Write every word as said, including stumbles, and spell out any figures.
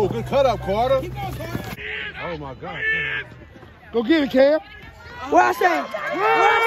Oh, good cut up, Carter. Keep going, Carter. Oh, my God. Go get it, Cam. What I say? What I